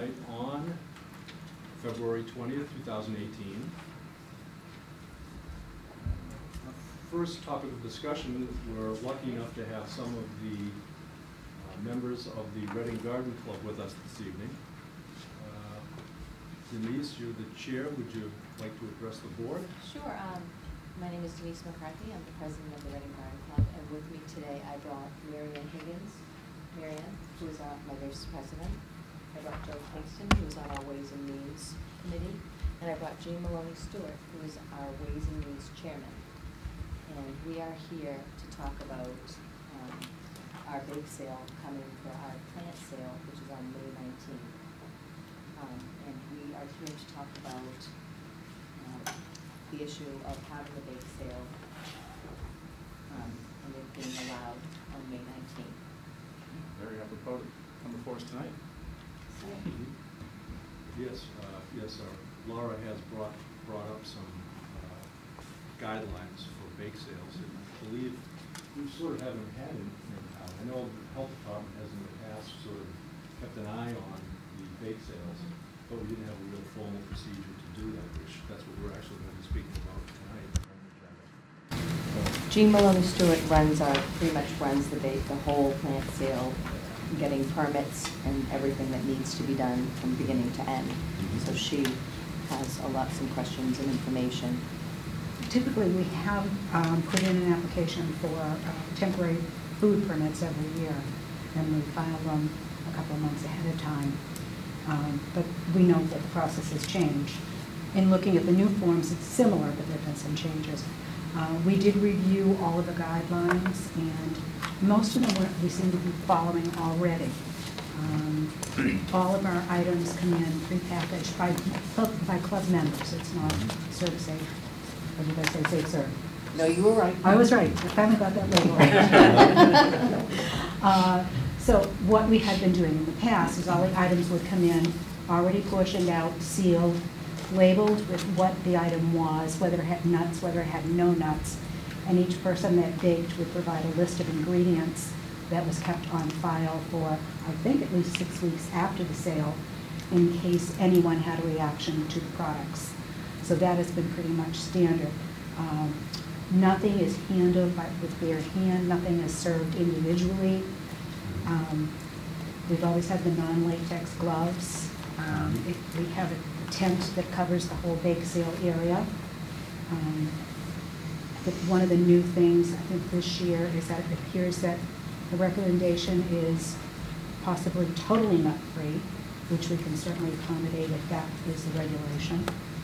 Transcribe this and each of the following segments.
tonight on February 20th, 2018. First topic of discussion, we're lucky enough to have some of the members of the Reading Garden Club with us this evening. Denise, you're the chair. Would you like to address the board? Sure. My name is Denise McCarthy. I'm the president of the Reading Garden Club, and with me today I brought Marianne Higgins, who is my vice president. I brought Joe Kingston, who is on our Ways and Means Committee, and I brought Jean Maloney Stewart, who is our Ways and Means chairman. And we are here to talk about our bake sale coming for our plant sale, which is on May 19th. And we are here to talk about the issue of having a bake sale and it being allowed on May 19th. Very apropos to come before us tonight. Yes, Laura has brought up some guidelines for bake sales, and I believe we sort of haven't had it in town. I know the health department has in the past sort of kept an eye on the bake sales, but we didn't have a real formal procedure to do that, which that's what we're actually going to be speaking about tonight. Jean Maloney Stewart pretty much runs the whole plant sale, getting permits and everything that needs to be done from beginning to end. So she has some questions and information. Typically, we have put in an application for temporary food permits every year, and we file them a couple of months ahead of time. But we know that the process has changed. In looking at the new forms, it's similar, but there have been some changes. We did review all of the guidelines, and most of them we seem to be following already. All of our items come in prepackaged by club members. It's not serve safe. Or did I say safe serve? No, you were right. I was right. I finally got that label right. So what we had been doing in the past is all the items would come in already portioned out, sealed, labeled with what the item was, whether it had nuts, whether it had no nuts, and each person that baked would provide a list of ingredients that was kept on file for, I think, at least 6 weeks after the sale in case anyone had a reaction to the products. So that has been pretty much standard. Nothing is handled with bare hand, nothing is served individually. We've always had the non-latex gloves. We have a tent that covers the whole bake sale area. But one of the new things, I think, this year is that it appears that the recommendation is possibly totally nut-free, which we can certainly accommodate if that is the regulation.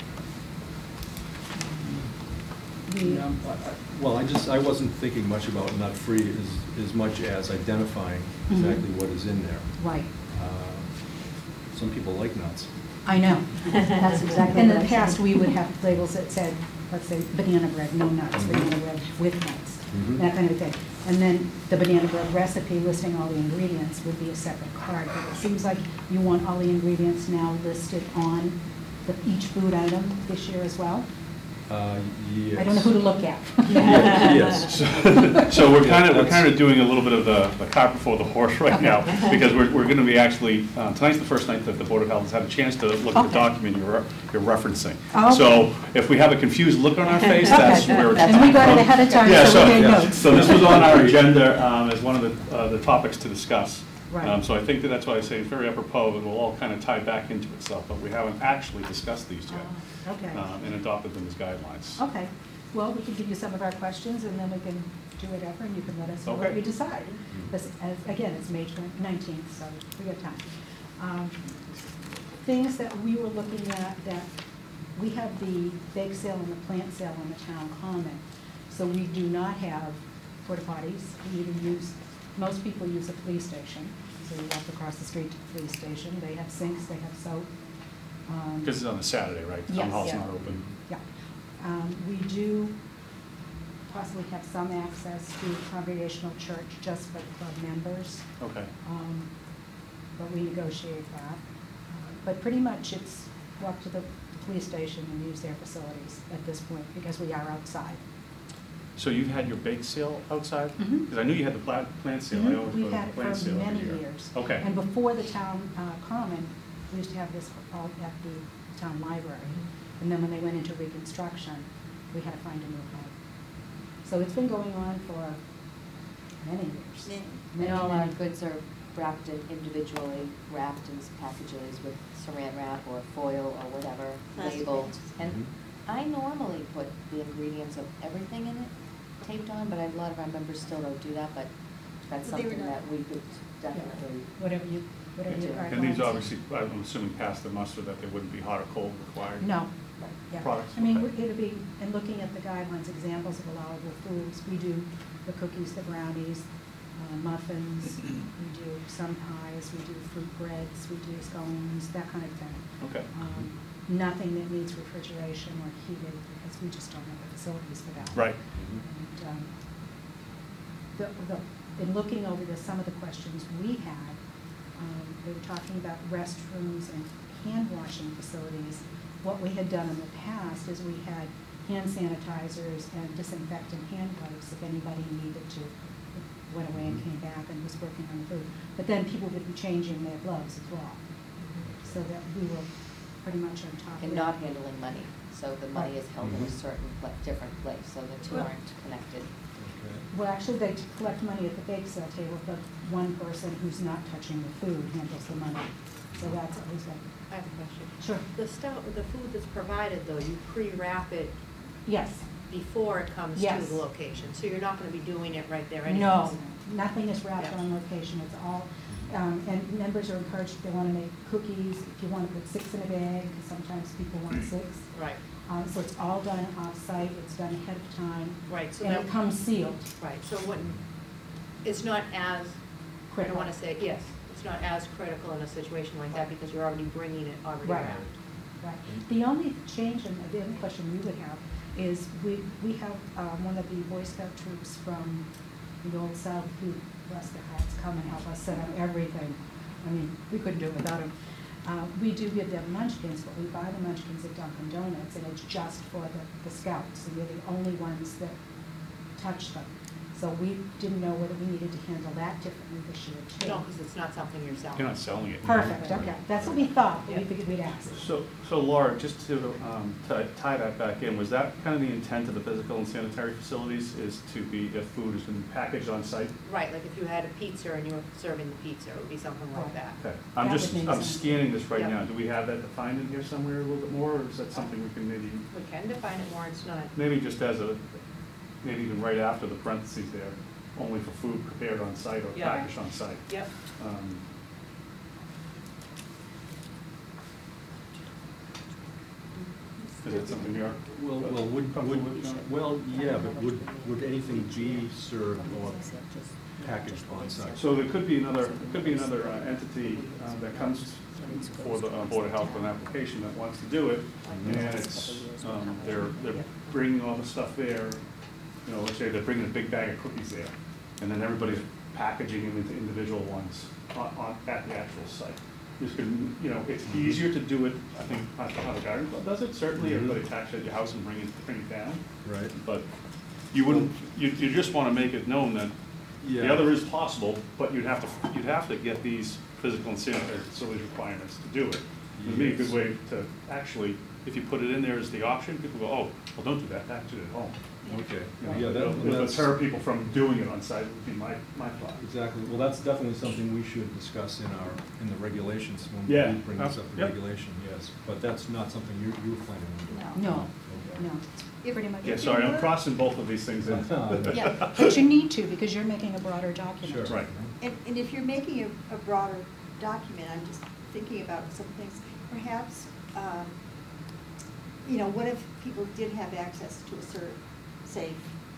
Well, I wasn't thinking much about nut-free as much as identifying exactly what is in there. Right. Some people like nuts. I know. That's exactly. In the past, we would have labels that said, let's say, banana bread, no nuts, banana bread with nuts, that kind of thing. And then the banana bread recipe listing all the ingredients would be a separate card. But it seems like you want all the ingredients now listed on each food item this year as well. Yes. I don't know who to look at. Yes. So we're kind of doing a little bit of the cart before the horse right now, because we're going to be actually tonight's the first night that the Board of Health has had a chance to look at the document you're referencing. So if we have a confused look on our face, that's where it's coming from. And we got it ahead of time, so we made notes. So this was on our agenda as one of the topics to discuss. Right. So I think that's why I say it's very apropos, and we'll all kind of tie back into itself, but we haven't actually discussed these yet. Okay. And adopted them as guidelines. Okay. Well, we can give you some of our questions, and then we can do whatever, and you can let us know what we decide. Again, it's May 19th, so we got time. Things that we were looking at, that we have the bake sale and the plant sale on the town common. So we do not have porta potties. We either use, most people use a police station. So you walk across the street to the police station. They have sinks, they have soap. Because it's on a Saturday, right? Yes. Town hall's not open. Yeah. We do possibly have some access to Congregational Church just for the club members. Okay. But we negotiate that. But pretty much it's walk to the police station and use their facilities at this point because we are outside. So you've had your bake sale outside? Because Mm-hmm. I knew you had the plant sale. I always go We've to the had it plant for sale many every year. years. Okay. And before the town common, We used to have this all at the town library. And then when they went into reconstruction, we had to find a new home. So it's been going on for many years. And all our goods are wrapped individually, wrapped in packages with saran wrap or foil or whatever, Plastic. labeled. And Mhm. I normally put the ingredients of everything in it taped on, but a lot of our members still don't do that, but that's But they were something not- that we could definitely. Whatever you guidelines. And these obviously, I'm assuming past the muster that there wouldn't be hot or cold required. No. Yeah. Products, I mean, okay. it'll be, in looking at the guidelines, examples of allowable foods, we do the cookies, the brownies, muffins, we do some pies, we do fruit breads, we do scones, that kind of thing. Okay. Nothing that needs refrigeration or heated, because we just don't have the facilities for that. Right. And, in looking over some of the questions we had, they were talking about restrooms and hand washing facilities. What we had done in the past is we had hand sanitizers and disinfectant hand wipes if anybody needed to, went away and came back and was working on the food. But then people would be changing their gloves as well, so that we were pretty much on top of it. And not handling money, so the money is held in a Mhm. certain different place, so the two Well- aren't connected. Okay. Well, actually, they collect money at the bake sale table, but one person who's not touching the food handles the money. So that's always been. I have a question. Sure. The stuff, the food that's provided though, you pre-wrap it Yes. before it comes to Yes. the location, so you're not gonna be doing it right there anyways. No, nothing is wrapped Yeah. on location, it's all, and members are encouraged, if they want to make cookies, if you want to put 6 in a bag, because sometimes people want 6. Right, So it's all done off-site, it's done ahead of time, right, so and that, it comes sealed. right, so when, it's not as, I don't Critical. wanna say, yes, it's not as critical in a situation like that because you're already bringing it already Right. wrapped. Right. The only change, and the other question we would have, is we have one of the Boy Scout troops from the Old South who, bless their hearts, come and help us set up everything. I mean, we couldn't do it without him. We do give them munchkins, but we buy the munchkins at Dunkin' Donuts, and it's just for the scouts, and they're the only ones that touch them. So we didn't know whether we needed to handle that differently this year too. No, because it's not something you're selling. You're not selling it. Perfect, okay, that's what we thought, but we Yeah. figured we'd ask. So Laura, just to tie that back in, was that kind of the intent of the physical and sanitary facilities, is to be, if food is going to be packaged on site? Right, like if you had a pizza and you were serving the pizza, it would be something like that. Okay, That would make I'm sense. scanning this right Yeah. now. Do we have that defined in here somewhere a little bit more, or is that something we can We can define it more, it's not, maybe just as a, maybe even right after the parentheses there, only for food prepared on site or Yeah. packaged on site? yep, Is that something you're? Well, comfortable with, John? yeah, but would anything be served or packaged on site? So there could be another entity that comes for the Board of Health with an application that wants to do it, and it's, they're bringing all the stuff there, you know, let's say they're bringing a big bag of cookies there, and then everybody's packaging them into individual ones at the actual site. This could, you know, it's easier to do it, I think, how the garden club does it, certainly, everybody packs it at your house and bring it down. Right. But you wouldn't, you just want to make it known that Yeah. the other is possible, but you'd have to get these physical and sanitary facilities requirements to do it. It'd be a good Yes. way to actually, if you put it in there as the option, people go, oh, well, don't do that, package it at home. Okay, You know, yeah, it'll that's, deter people from doing it on site, would be my thought. exactly, well, that's definitely something we should discuss in the regulations when Yeah. we bring this up in Yep. regulation, yes. But that's not something you're planning on doing. No, Okay. no, it's pretty much. Yeah, sorry, I'm crossing both of these things in. Yeah. But you need to, because you're making a broader document. Sure. Right. And if you're making a broader document, I'm just thinking about some things, perhaps, you know, what if people did have access to a safe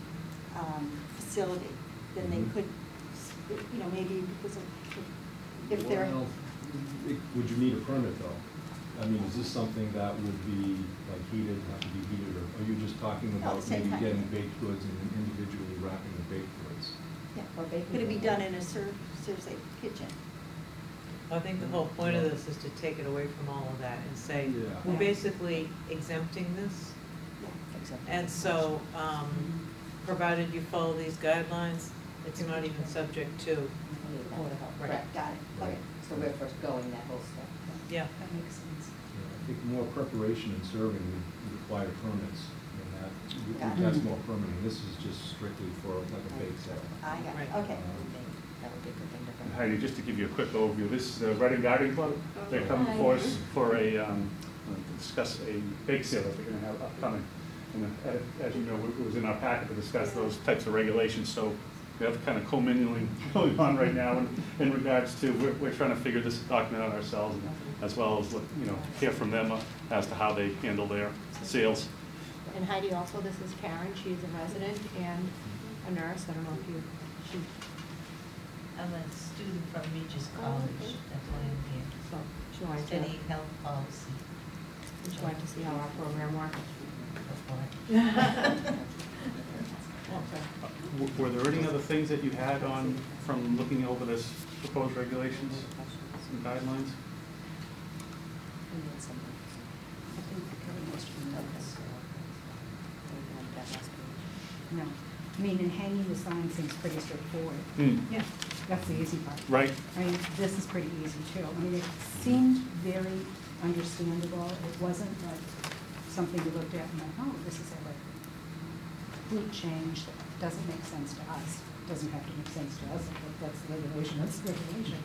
facility? Then they Mhm. could, you know, maybe because of, if they're, Well, would you need a permit though? I mean, is this something that would be like heated, have to be heated, or are you just talking No, about the same maybe kind. getting baked goods and individually wrapping the baked goods? yeah, Or baking could it be them. done in a serve safe kitchen? I think the whole point of this is to take it away from all of that and say, Yeah. we're Yeah. basically exempting this. Except- And so, provided you follow these guidelines, it's not even subject to. Board of Health. Right. Correct. Got it, okay. So we're first going that whole step. Yeah. That makes sense. I think more preparation and serving would require permits, and that, Yeah. that's more permanent. This is just strictly for like a bake sale. I got Right. it. Okay. That would be a good thing to And bring. Heidi, just to give you a quick overview, this is the Reading Garden Club. They're coming before us for a, to discuss a bake sale that they're gonna have upcoming. And as you know, it was in our packet to discuss those types of regulations, so we have kind of commingling going on right now in regards to, we're trying to figure this document out ourselves, as well as, you know, hear from them as to how they handle their sales. And Heidi also, this is Karen, she's a resident and a nurse, I don't know if you, she, I'm a student from Regis College, that's why I'm here. so, she wanted to, Studying health policy. she wanted to see how our program works. Were there any other things that you had on, from looking over this proposed regulations and guidelines? We need something. I think the cover most of the notes. No, I mean, and hanging the sign seems pretty straightforward. Yeah. That's the easy part. Right. I mean, this is pretty easy too. I mean, it seemed very understandable. It wasn't like something you looked at and went, oh, this is a like complete change that doesn't make sense to us. Doesn't have to make sense to us. If that's the regulation, that's the regulation.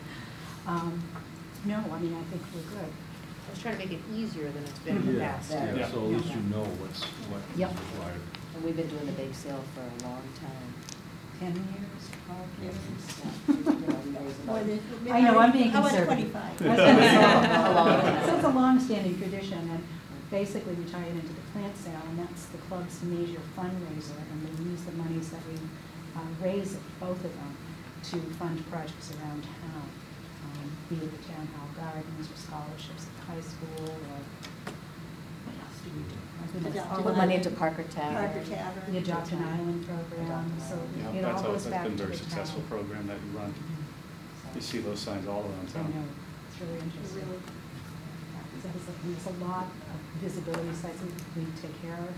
No, I mean, I think we're good. I was trying to make it easier than it's been in the Yeah, past. yeah, Yeah. so at least you know what is Yep. required. And we've been doing the bake sale for a long time. 10 years, 12 years. Yeah, you know, we raise about- More than- I know, I'm being How about conservative. 25? I was gonna say, A long time. So it's a long-standing tradition, and basically we tie it into the plant sale, and that's the club's major fundraiser, and they use the monies that we raise at both of them to fund projects around town, be it the town hall gardens or scholarships at the high school, or what else do we do? My goodness, Adopt all an Put of money that. into Parker Tavern. Parker Tavern. The Adopt an Island program, so Yeah, it all that's goes back to been the a very town. successful program that you run. You see those signs all around I town. know, it's really interesting. Really. There's a lot of visibility sites we take care of.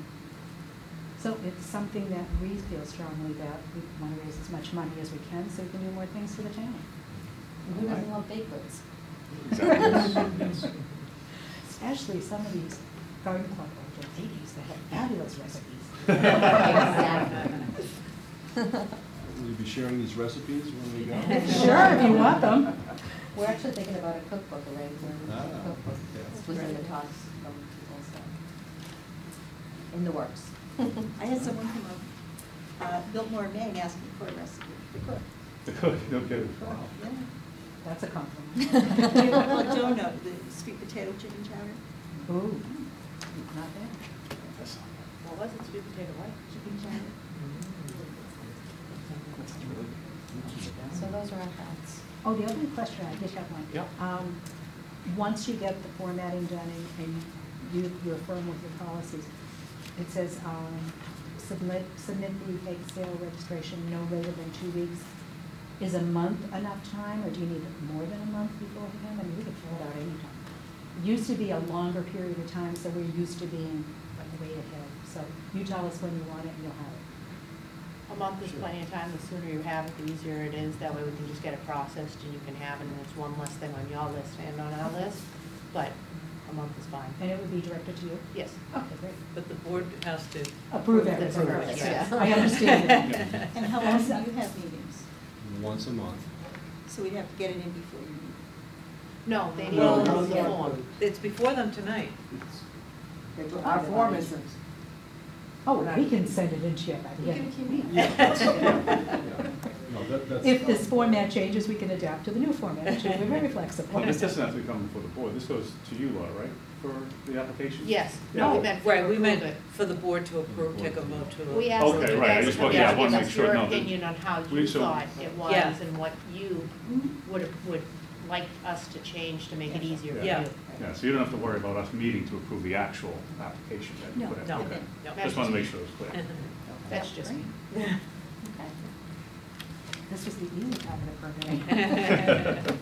So it's something that we feel strongly that we want to raise as much money as we can so we can do more things for the town. And who doesn't love baked goods? Exactly. Especially some of these garden club ladies that have fabulous recipes. Exactly. Will you be sharing these recipes when we go? Sure, if you want them. We're actually thinking about a cookbook, a regular Ah, cookbook. yeah. This was in the talks from people, so. In the works. I had someone come up, Biltmore, Maine, asking for a recipe to cook. The cook, no kidding. Wow. Yeah. That's a compliment. Well, donut, the sweet potato chicken chowder. Ooh, not bad. That's- What was it, sweet potato what? Chicken chowder. So those are our thoughts. Oh, the other question, I did have one. Yeah. Once you get the formatting done and you're firm with your policies, it says, submit the bake sale registration no later than 2 weeks. Is a month enough time, or do you need more than a month beforehand? I mean, we can fill it out anytime. It used to be a longer period of time, so we're used to being like way ahead. So you tell us when you want it and you'll have it. A month is plenty of time, the sooner you have it, the easier it is, that way we can just get it processed and you can have it, and it's one less thing on your list and on our list, but a month is fine. And it would be directed to you? Yes. Okay, great. But the board has to, Approve everything. Approve it, yeah. I understand that. And how often do you have meetings? Once a month. So we'd have to get it in before you meet. No, they need No, to no, fill the form. it's before them tonight. Our form is. Oh, we can send it in to you by the end of the week. No, that's. If this format changes, we can adapt to the new format, too. We're very flexible. Well, this doesn't have to come before the board. This goes to you, Laura, right, for the application? Yes, Yeah. no, we meant. Right, we approve meant it. for the board to approve, take a vote to. We asked Okay, you right, I guys just to want- yeah, I give wanna make us sure, your no, that- opinion on how we- you so- thought it was Yeah. and what you would like us to change to make it easier for you. Yeah. Yeah, so you don't have to worry about us meeting to approve the actual application that you No, put in. no, Okay. no. Just want to make sure it's clear. That's just me. Okay. This was the easy part of the program.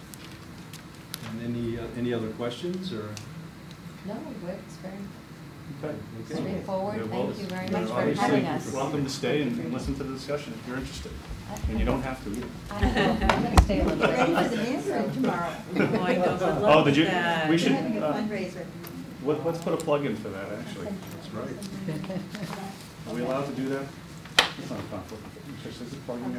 And any other questions, or? No, it's very, Okay. Straightforward. Yeah, Thank well, you very you're much for obviously having us. welcome to stay and listen to the discussion if you're interested. And you don't have to either. I'm going to stay a little bit. Ready for the Mandarin tomorrow. Oh, I know, good Oh, luck did with you, that. we should, We're having a fundraiser. let's put a plug in for that, actually. That's right. Are we allowed to do that? It's not a conflict. Just is it plugging in?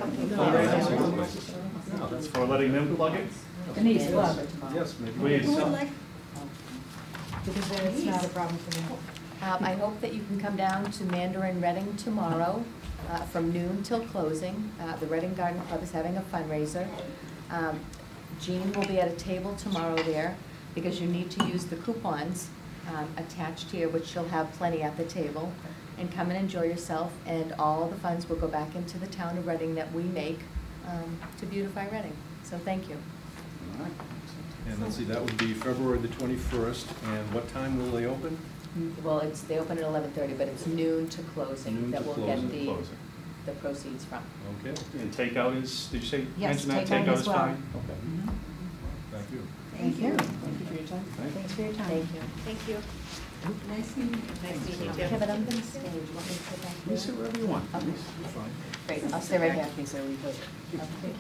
No, that's Or letting them plug it? Denise, love. Yes, maybe. Please. Who would like, Because then it's not a problem for me. I hope that you can come down to Mandarin Reading tomorrow from noon till closing. The Reading Garden Club is having a fundraiser. Jean will be at a table tomorrow there because you need to use the coupons attached here, which she'll have plenty at the table. And come and enjoy yourself, and all the funds will go back into the town of Reading that we make to beautify Reading. So thank you. All right. And let's see, that would be February the 21st, and what time will they open? Well, they open at 11:30, but it's noon to closing Noon that to we'll closing. get Closing. the proceeds from. Okay, And takeout is, did you say, Yes, mention that takeout takeout as is well. fine? Okay. Mhm. thank you. thank you. Thank you for your time. Thanks for your time. Thank you. Thank you. Nice meeting you. Nice meeting you. Yeah, but I'm going to stay. Do you want me to sit back You there? sit wherever you want. Okay. You're fine. Great, I'll stay right here, please, so we put. Okay.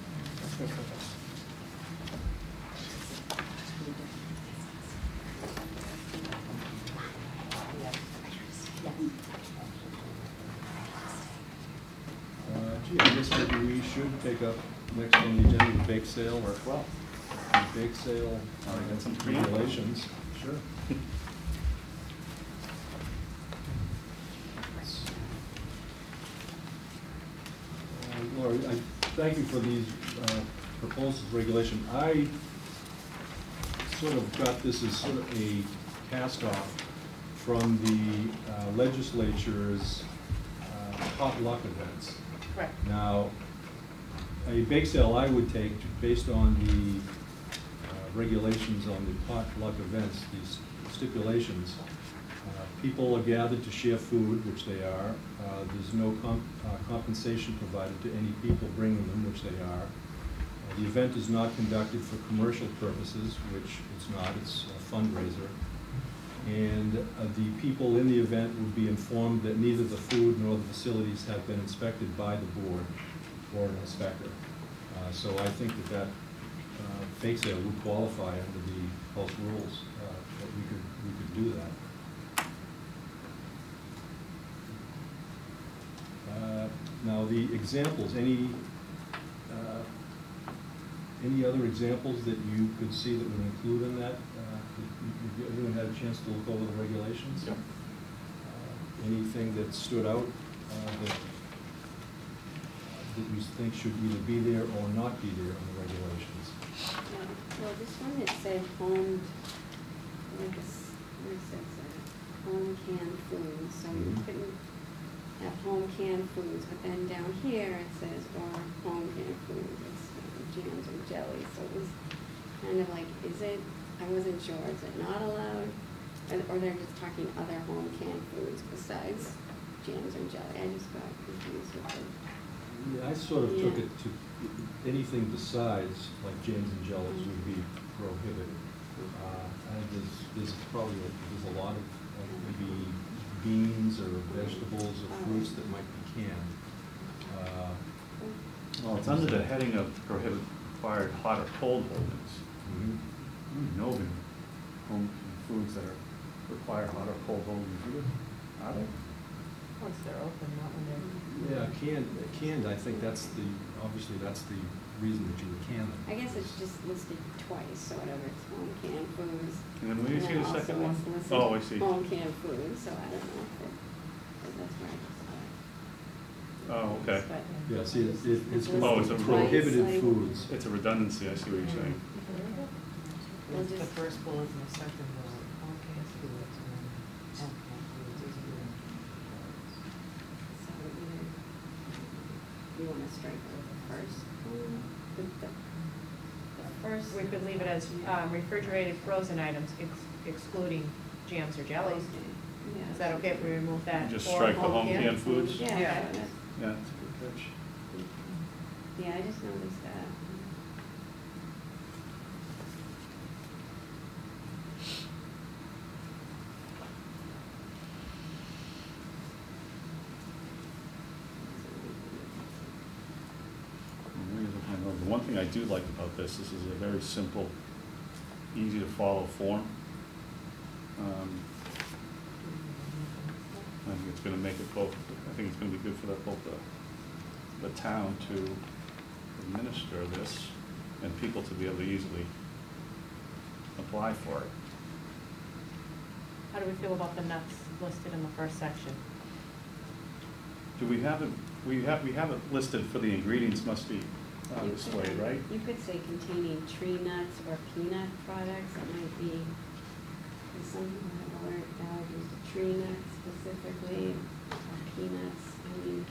Gee, I guess maybe we should take up next on the agenda the bake sale, or, well, the bake sale got some for you? regulations. Sure. Laura, I thank you for these proposals, regulation. I sort of got this as sort of a cast-off from the legislature's potluck events. Correct. Now, a bake sale I would take, based on the regulations on the potluck events, these stipulations, people are gathered to share food, which they are. There's no compensation provided to any people bringing them, which they are. The event is not conducted for commercial purposes, which it's not, it's a fundraiser. And the people in the event would be informed that neither the food nor the facilities have been inspected by the board or an inspector. So I think that bake sale would qualify under the health rules, that we could do that. Now, the examples, any other examples that you could see that would include in that? Have everyone had a chance to look over the regulations? Yep. Anything that stood out that you think should either be there or not be there in the regulations? Well, this one, it said home, where it says home canned foods, so you Mhm. couldn't have home canned foods, but then down here it says, or home canned foods, it's jams and jellies, so it was kind of like, is it, I wasn't sure, is it not allowed? Or they're just talking other home canned foods besides jams and jelly, I just got confused with it. Yeah, I sort of took Yeah. it to, anything besides, like jams and jellies would be prohibited. And there's probably, there's a lot of maybe beans or vegetables or fruits that might be canned. Well, it's under the heading of prohibit required hot or cold holdings. Mhm. I don't know of any home foods that require hot or cold holdings, do they? Are they? Once they're open, not when they're. Yeah, canned, I think that's the, obviously that's the reason that you would can them. I guess it's just listed twice, sort of, it's home canned foods. And then where do you see then the also second one? it's listed Oh, I see. Home canned foods, so I don't know if it, but that's where I just saw it. Oh, okay. But- Yeah, see, it's Oh, it's a prohibited like- foods. It's a redundancy, I see what you're saying. We'll The just- first bullet and the second bullet, home canned foods and then home canned foods is good. So either, you wanna strike the first one, the first. We could leave it as refrigerated frozen items excluding jams or jellies. Okay, yeah. Is that okay if we remove that? Just or strike the home canned foods? Yeah, Yeah. that- Yeah, that's a good catch. yeah, I just noticed that. thing I do like about this is a very simple, easy to follow form. I think it's gonna make it both, I think it's gonna be good for both the town to administer this and people to be able to easily apply for it. How do we feel about the nuts listed in the first section? Do we have it, we have it listed for the ingredients must be displayed, right? You could say containing tree nuts or peanut products, that might be, because some people have allergies to tree nuts specifically, or peanuts, I mean,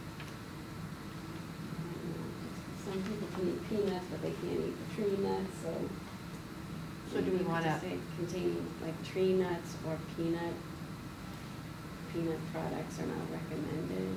I don't know. Some people can eat peanuts, but they can't eat the tree nuts, so. So do we maybe wanna- just say containing like tree nuts or peanut products are not recommended.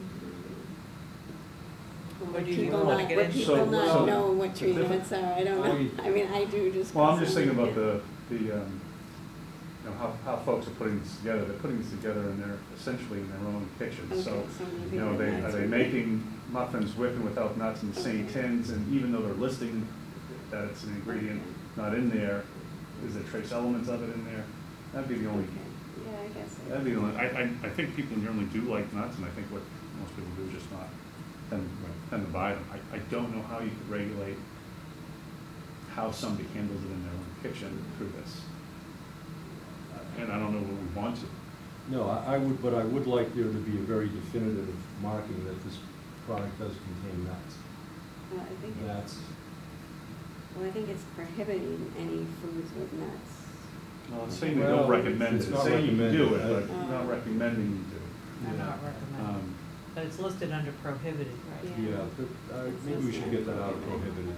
Or do you People wanna not, get would into- people So- not so know what the tree different- nuts are? I don't know. I mean, I do just. Well, I'm just thinking about personally. you know, how folks are putting this together. They're putting this together in their, essentially in their own kitchen. Okay, So, so maybe you know, the are nuts they would be- making muffins with and without nuts in the same Okay. tins? And even though they're listing that it's an ingredient not in there, is there trace elements of it in there? That'd be the only, Okay, yeah, I guess. that'd be the only, I think people generally do like nuts, and I think what most people do is just not tend to buy them. I don't know how you could regulate how somebody handles it in their own kitchen through this. And I don't know what we want to. No, I would, but I would like there to be a very definitive marking that this product does contain nuts. Well, I think it's, That's, well, I think it's prohibiting any foods with nuts. Well, it's saying they Well, don't recommend it, it's it's not saying you can do it, recommended. but not recommending you do. I'm yeah. not recommending, but it's listed under prohibited, right? Yeah. Yeah, but, maybe we should get that out of prohibited.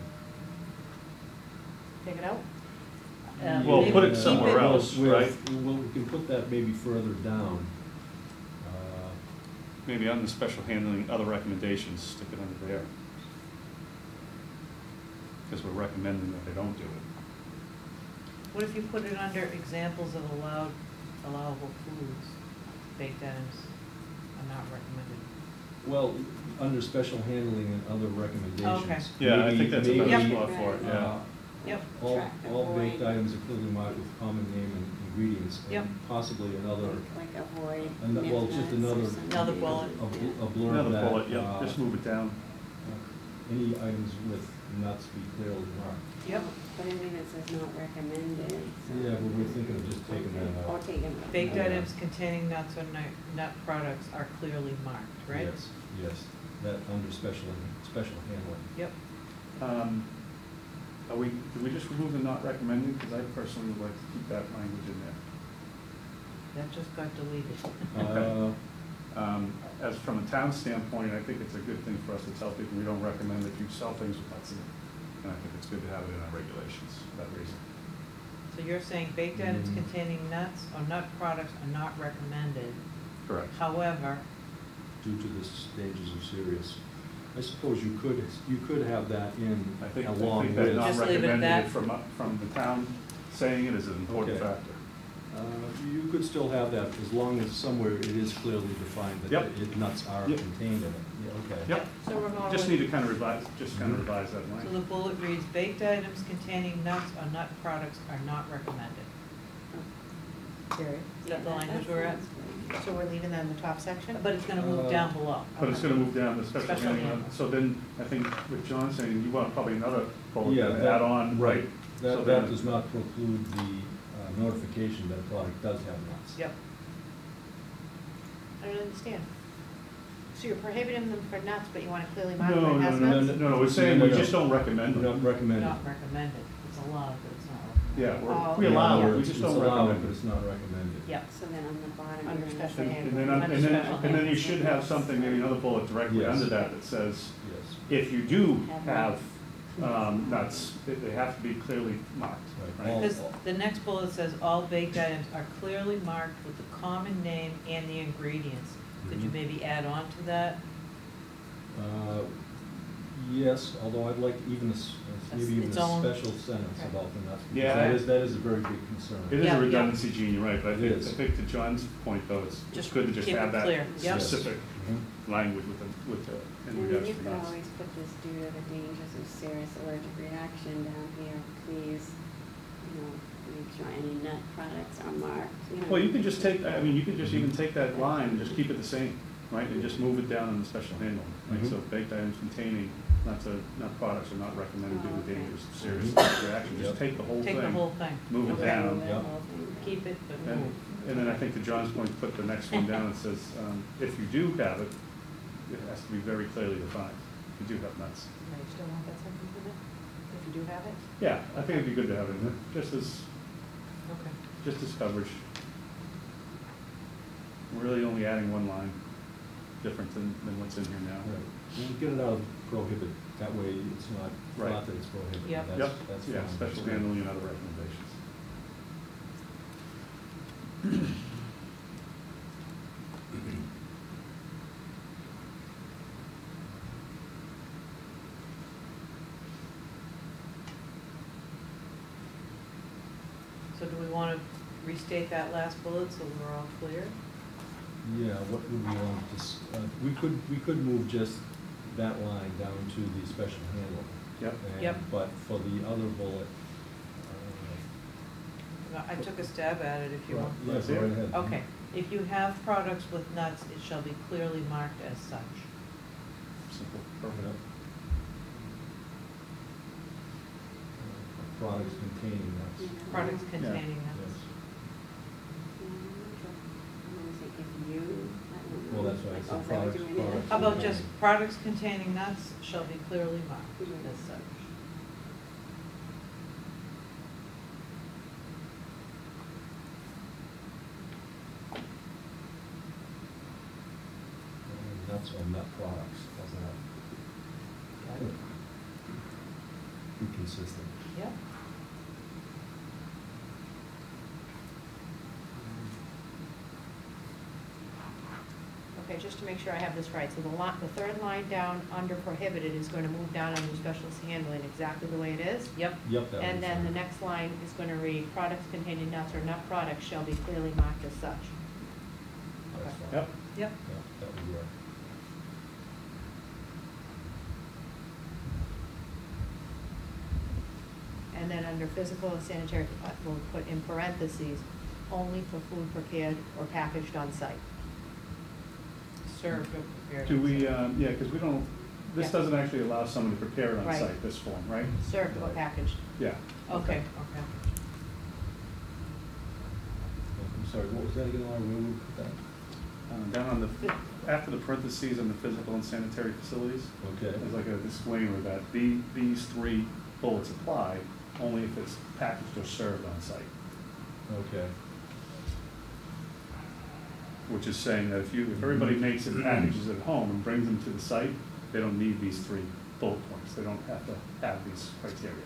Take it out? Well, maybe put it keep somewhere Well, else, with- right? Well, we can put that maybe further down. Maybe on the special handling, other recommendations, stick it under there. Because we're recommending that they don't do it. What if you put it under examples of allowable foods? Baked items are not recommended. Well, under special handling and other recommendations. Yeah, I maybe- think that's a better maybe, spot for it, yeah. uh, Yep. All Track, all baked avoid. items are clearly marked with common name and ingredients. Yep. And possibly another, Like avoid. well, just nuts or another. something. Another bullet. A blurb Another that, bullet, yep, just move it down. any items with nuts be clearly marked. Yep. But I mean, it says not recommended. so- Yeah, but we're thinking of just taking Okay, that or out. taking it out. Baked Yeah. items containing nuts or nut products are clearly marked, right? Yes, yes, that under special handling. Yep. Do we just remove the not recommending? Because I personally would like to keep that language in there. That just got deleted. Uh, As from a town standpoint, I think it's a good thing for us to tell people we don't recommend that you sell things with nuts in it. And I think it's good to have it in our regulations for that reason. So you're saying baked items Mhm. containing nuts or nut products are not recommended. Correct. However, due to the stages of serious. I suppose you could have that in I think along that with. not Just leave it at recommended that? From the town saying it is an important Okay. factor. You could still have that as long as somewhere it is clearly defined that Yep. nuts are Yep. contained in it. Yeah, okay. Yep. So we're going Just with- need to kind of revise that so language. the bullet reads, baked items containing nuts or nut products are not recommended. Period. Is that the language we're at? sounds good. So we're leaving that in the top section? But it's gonna move Uh, down below. But it's gonna move down to special Special handling. handling. So then, I think what John's saying, you want probably another bullet Yeah, to that- add on, right? So That then- does not preclude the notification that a product does have nuts. Yep. I don't understand. So you're prohibiting them for nuts, but you want to clearly mark No, where it no, has no, nuts? no, we're saying we No, no. just don't recommend We're them. not recommended. Not recommended. It's allowed, but it's not Yeah, recommended. we Oh, allow yeah. it, we just don't It's allowed, recommend but it. it's not recommended. Yep. So then on the bottom. Under you're gonna special say- handling. And then you should have something, maybe another bullet directly Yes. under that that says, Yes. if you do have nuts, they have to be clearly marked, Right. right? Because the next bullet says, all baked items are clearly marked with the common name and the ingredients. Could you Mhm. maybe add on to that? Yes, although I'd like even maybe even its a own- special sentence Okay. about the nuts. Yeah. Because that is a very big concern. It is Yeah, a yeah. redundancy, Gene, you're right, but I It think, is. I think to John's point though, it's Just good to just keep have it that clear. Yep. specific language with the, in And regards you to could nuts. always put this due to the dangers of serious allergic reaction down here, please, you know, make sure any nut products are marked, you know. Well, you could just take, I mean, you could just even take that line and just keep it the same, right? And just move it down in the special handle, right? Mhm. So baked items containing nut products are not recommended due Oh, to okay. dangers of serious Mhm. reaction. Just Yep. take the whole thing. Take the whole thing. Move it Okay. down. Remove that Yep. whole thing. Keep it, but And, move. and then I think to John's point, put the next one down, it says, if you do have it, it has to be very clearly defined. You do have nuts. No, you still want that sentence in it, if you do have it? Yeah, I think it'd be good to have it in there, just as Okay. coverage. We're really only adding one line different than what's in here now. Right. And get it out of prohibit, that way it's not, Right. not that it's prohibited. Yep. Yep, That's yeah, fine. special handling and other recommendations. So do we want to restate that last bullet so we're all clear? Yeah, what would we want to, we could move just that line down to the special handle. Yep. And- Yep. But for the other bullet, I took a stab at it if you want. yes, go right ahead. Okay, if you have products with nuts, it shall be clearly marked as such. Simple, Yep. perfect. Products containing nuts. Yeah. Products containing Yes. nuts. I'm gonna say if you, I don't know. Well, that's why I Like, said oh, is that what products, you mean? products. How about just products containing nuts shall be clearly marked Mhm. as such? Nuts or nut products, doesn't that Got it? be consistent? Yep. Okay, just to make sure I have this right, so the third line down under prohibited is going to move down under special handling exactly the way it is? Yep. Yep, that And was then the fine. next line is going to read, products containing nuts or nut products shall be clearly marked as such. That's Okay. fine. Yep. Yep. Yep, that would work. And then under physical and sanitary, we'll put in parentheses, only for food prepared or packaged on site. Served or prepared. Do we, yeah, because we don't, this Yeah. doesn't actually allow someone to prepare it on Right. site, this form, right? Served or Right. packaged. Yeah. Okay, okay. I'm sorry, what was that again, Laura, where would we put that? Down on the, after the parentheses on the physical and sanitary facilities, Okay. there's like a disclaimer that these three bullets apply only if it's packaged or served on site. Okay. Which is saying that if everybody makes it packages at home and brings them to the site, they don't need these three bullet points. They don't have to have these criteria.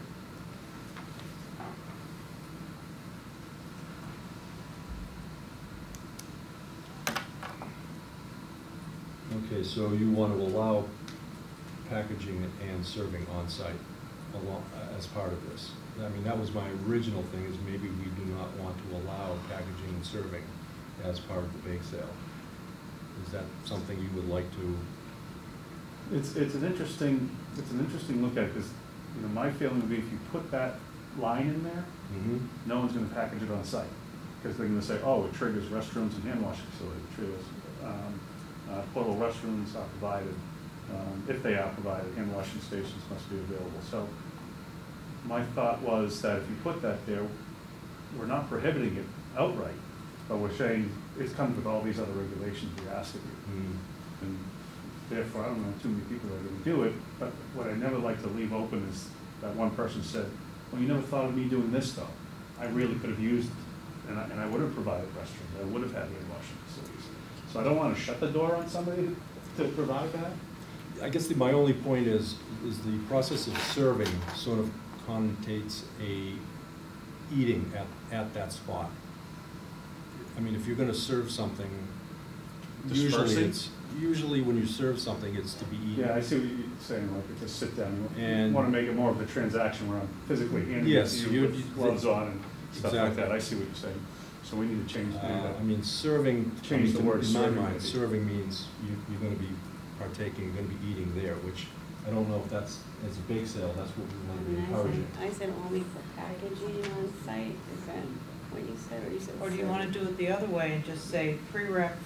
Okay, so you want to allow packaging and serving on-site along, as part of this? I mean, that was my original thing, is maybe we do not want to allow packaging and serving as part of the bake sale. Is that something you would like to? It's an interesting look at it, because, you know, my feeling would be if you put that line in there, no one's gonna package it on site. Because they're gonna say, oh, it triggers restrooms and hand washing facilities, it triggers, portable restrooms are provided. If they are provided, hand washing stations must be available. So my thought was that if you put that there, we're not prohibiting it outright, but we're saying it comes with all these other regulations we ask of you. And therefore, I don't know too many people that are gonna do it, but what I never like to leave open is that one person said, well, you never thought of me doing this though. I really could have used it, and I would have provided restrooms, I would have had hand washing facilities. So I don't wanna shut the door on somebody to provide that. I guess my only point is the process of serving sort of connotates a eating at that spot. I mean, if you're gonna serve something, Dispersing? usually when you serve something, it's to be eaten. Yeah, I see what you're saying, like, it's a sit down, you And- wanna make it more of a transaction where I'm physically handing it Yes, to you you- with gloves on and stuff like Exactly. that, I see what you're saying. So we need to change I mean, serving. Change the word In my serving, mind, maybe. serving means you're gonna be partaking, you're gonna be eating there, which I don't know if that's, as a bake sale, that's what we I want to be mean, encouraging. I said only for packaging on site, is that what you said, or you said? Or do you serving? wanna do it the other way and just say pre-wrapped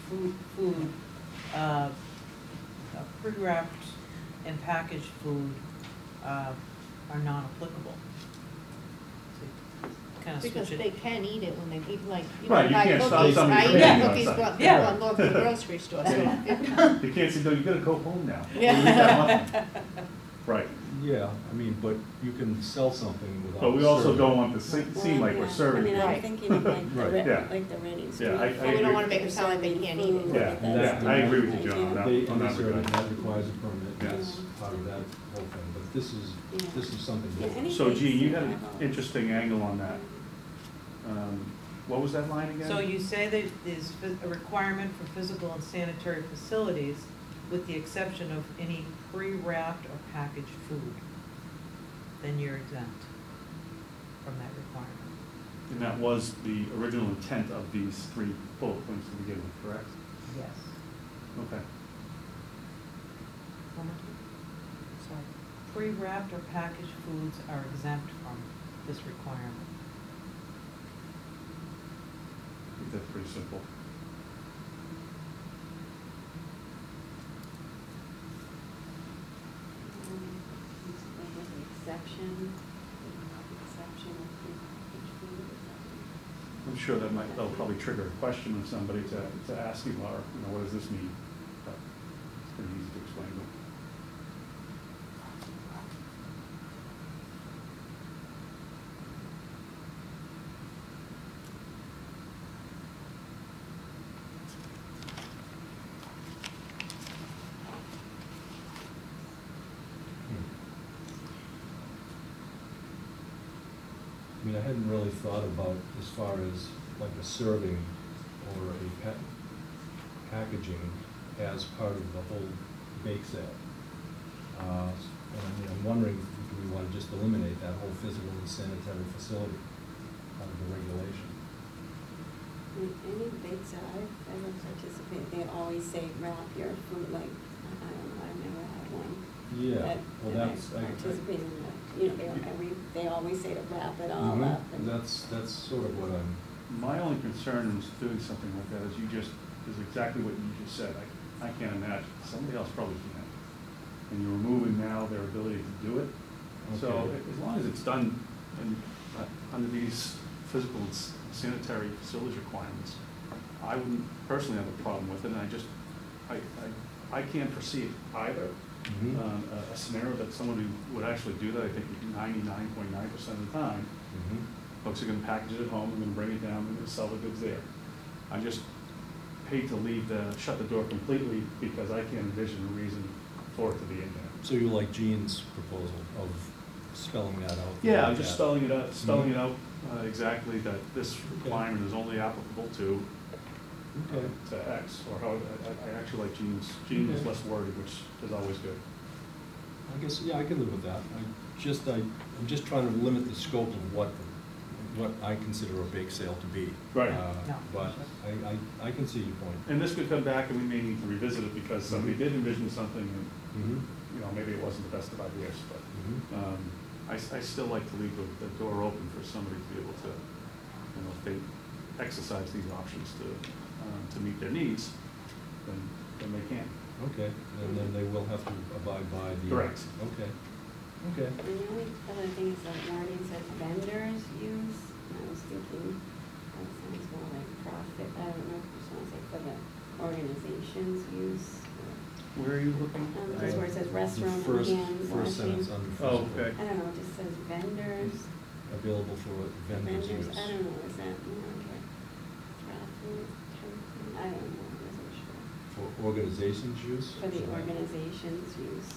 pre-wrapped and packaged food, are non-applicable? Kind of Because switch they it. can eat it when they eat, like, you Right, know, you buy can't stop cookies, somebody I from eat eating cookies, outside. but Yeah. I'm going to the grocery store, so. You can't say, no, you gotta go home now. Yeah. Or eat that muffin. Right, Yeah, I mean, but you can sell something without. but we also serving. don't want to seem Well, like yeah, we're serving. I mean, I'm Right. thinking of like the, Right. Yeah. like the Reading Street. Yeah, I But we don't agree. wanna make it sound like they can't eat it. Yeah, That's yeah, I agree with you, the John, on that. They, on and they that serve it, regard. that requires a permit, Yes. that's part of that whole thing, but this Yeah. is something Yeah, different. any- So Gene, you had an Anything at all. interesting angle on that. What was that line again? So you say that there's a requirement for physical and sanitary facilities with the exception of any pre-wrapped or packaged food, then you're exempt from that requirement. And that was the original intent of these 3 bullet points to begin with, correct? Yes. Okay. One more time. Sorry. Pre-wrapped or packaged foods are exempt from this requirement. I think that's pretty simple. Exception of prepackaged food. I'm sure that'll probably trigger a question of somebody to ask you, or, what does this mean? But it's pretty easy to explain to them. I mean, I hadn't really thought about as far as like a serving or a packaging as part of the whole bake sale. And I mean, I'm wondering, do we want to just eliminate that whole physical and sanitary facility out of the regulation? Any bake sale I've ever participated, they always say wrap your food, like, I don't know, I've never had one. Yeah, well, that that's, I participated in, they always say to wrap it all Mhm. up. and- That's sort of what I'm, My only concern is doing something like that is exactly what you just said. I can't imagine. Somebody else probably can. And you're removing now their ability to do it. So Okay. as long as it's done under these physical and sanitary facilities requirements, I wouldn't personally have a problem with it. And I can't perceive either Mhm. a scenario that someone who would actually do that. I think 99.9% of the time, Mhm. folks are gonna package it at home, they're gonna bring it down, they're gonna sell the goods there. I just hate to shut the door completely because I can't envision a reason for it to be in there. So you like Gene's proposal of spelling that out? Yeah, like just that? spelling Mhm. it out exactly that this requirement is only applicable to Okay. X, or how, I actually like Gene's is Okay. less worded, which is always good. I guess, yeah, I can live with that. I'm just trying to limit the scope of what I consider a bake sale to be. Right. No. But I can see your point. And this could come back and we may need to revisit it because somebody Mhm. did envision something and, Mhm. maybe it wasn't the best of ideas, but Mhm. I still like to leave the door open for somebody to be able to, if they exercise these options to meet their needs, then they can. Okay, and then they will have to abide by the. Correct. Okay. Okay. And the only other thing is that warning says vendors use, and I was thinking, that sounds more like profit, I don't know, just want to say for the organization's use. Where are you looking? Just where it says restaurant The and hand first washing. sentence under Oh, physical. okay. I don't know, it just says vendors. Available for vendors' use. I don't know, is that more like traffic, something? I don't know, I wasn't sure. For organizations' use? For the organization's use.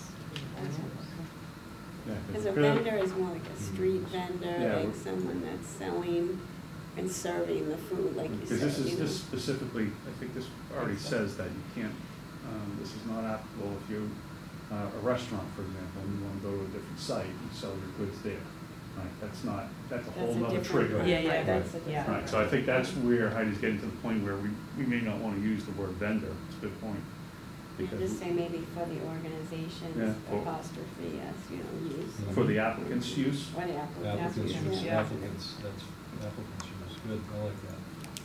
Yeah, Because a vendor is more like a street vendor, Yeah. like someone that's selling and serving the food, like you Because said. you know. this specifically, I think this already says that you can't, this is not applicable if you, a restaurant, for example, and you want to go to a different site and sell your goods there. Right, that's not, that's a That's whole a nother different- trigger. Yeah, yeah, That's a yeah. different. Right, so I think that's where Heidi's getting to the point where we may not want to use the word vendor, it's a good point. Because Just say maybe for the organization's Yeah. apostrophe, yes, use. for the applicant's use, Or the applicant. Applicants use, Yeah. applicants, that's, applicants use, good, I like that.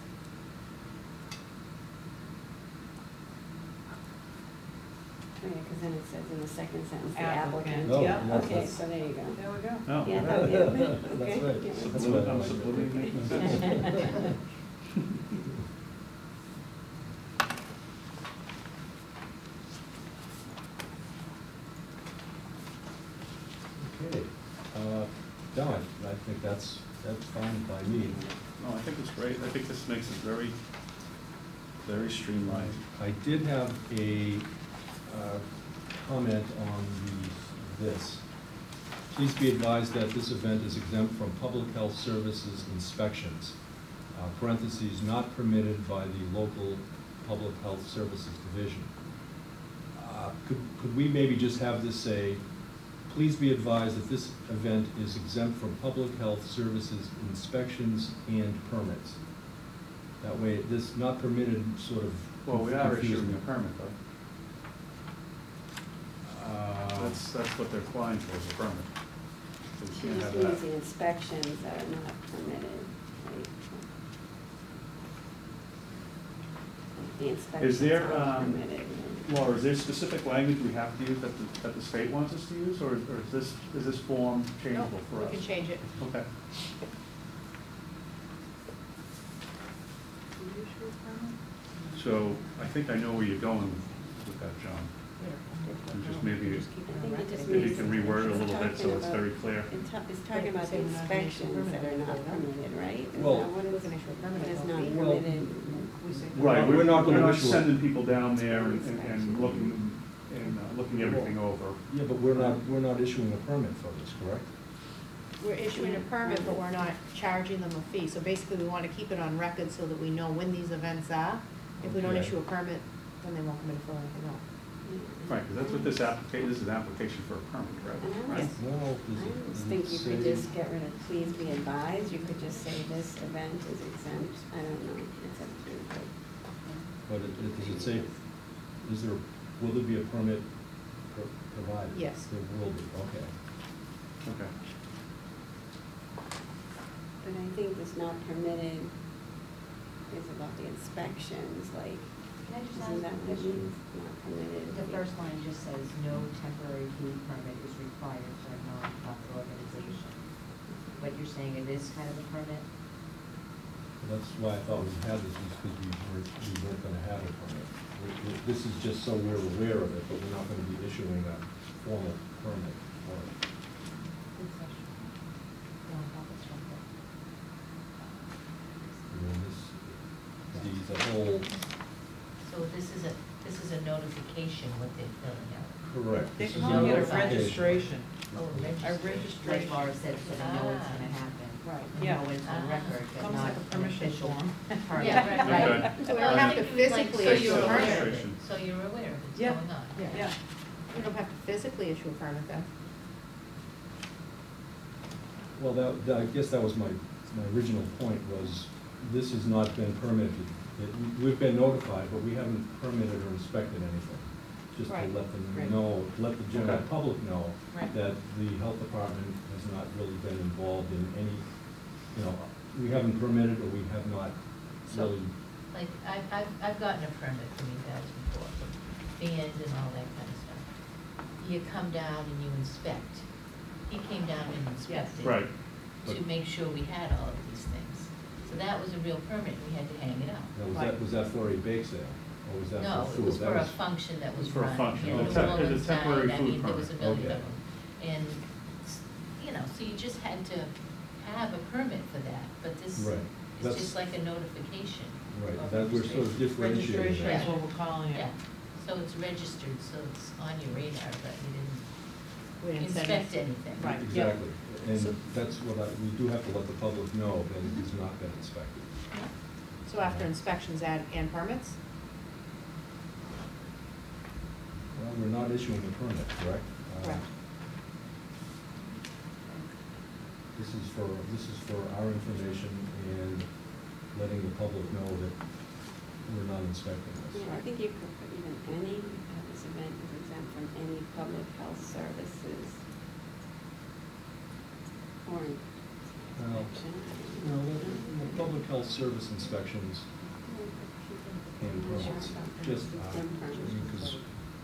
Oh, yeah, because then it says in the second sentence, the Applicant. applicant. No, Yeah. that's- Okay, so there you go. There we go. no. Yeah, okay. yeah. That's Okay. right. Yeah. That's what I I'm like. subliminally making sense. Okay, no, I think that's fine by me. No, I think it's great, I think this makes it very, very streamlined. I did have a comment on this. Please be advised that this event is exempt from public health services inspections, parentheses, not permitted by the local public health services division. Could we maybe just have this say, please be advised that this event is exempt from public health services inspections and permits? That way, this not permitted sort of Well, we are confuses issuing me. a permit, though. That's what they're applying for, is a permit. So She we can't just have means that. the inspections that are not permitted, right? The inspections there, aren't permitted. Laura, is there specific language we have to use that the state wants us to use, or is this form No, changeable for us? we can change it. Okay. So I think I know where you're going with that, John. And just maybe, I think it just maybe you means. can reword it a it's little bit so talking it's about- very clear. It's talking about the inspections that are not permitted, right? Is Well- that what We it's- can issue a permit, what is don't not we? Well- permitted? Right, We're not gonna issue a- sending people down there and looking everything over. Yeah, but we're not issuing a permit for this, correct? We're issuing a permit, but we're not charging them a fee. So basically, we want to keep it on record so that we know when these events are. If we don't Okay. issue a permit, then they won't come in for anything else. Right, because that's what this is an application for a permit, And I right? was- Right? No, I does just think it you say? could just get rid of please be advised, you could just say this event is exempt, I don't know, it's up to you. But does it say, will there be a permit provided? Yes. There will be, okay. Okay. But I think this not permitted is about the inspections, like, Can I just ask isn't that a what it question? means, not permitted? The first line just says, no temporary food permit is required for a nonprofit organization. What you're saying, it is kind of a permit? That's why I thought we had this, is because we weren't gonna have a permit. This is just so we're aware of it, but we're not gonna be issuing a formal permit for it. Good question. Nonprofit structure. I mean, the whole, So this is a notification what they're filling out. correct. They're This is calling it a notification. registration. Oh, A registration. Like Laura said, so they know it's gonna happen. Right. You Yeah. know it's on record, but Comes not like a an permission official form. permit. Yeah, right, right. So we don't have to physically issue a permit. So you're aware of what's Yeah. going on. Yeah. We don't have to physically issue a permit then. Well, I guess that was my original point, was this has not been permitted. We've been notified, but we haven't permitted or inspected anything. Just to Right. let them Right. know, let the general Okay. public know Right. that the health department has not really been involved in any, we haven't permitted or we have not So- really. Like, I've gotten a permit from you guys before, for bands and all that kind of stuff. You come down and you inspect. He came down and inspected. Right. To make sure we had all of these things. So that was a real permit, we had to hang it up. Now, was that for a bake sale, or was that for No, food? it was That for a function that was For a run. function. You know, It's there a was tem- one it's a temporary inside, I food mean, there was a permit. million Okay. of them. And, so you just had to have a permit for that, but this Right. is That's- just like a notification. Right, of that we're sort of differentiating. Registration is Yeah. what we're calling it. Yeah, so it's registered, so it's on your radar, but you We didn't didn't send inspect it. anything. Right. Exactly, So- and that's what we do have to let the public know that it has not been inspected. So after inspections and permits? Well, we're not issuing a permit, correct? Correct. This is for our information and letting the public know that we're not inspecting this. Yeah, I think you could put even any, this event is exempt from any public health services or Well, inspection. the public health service inspections and permits, just, because,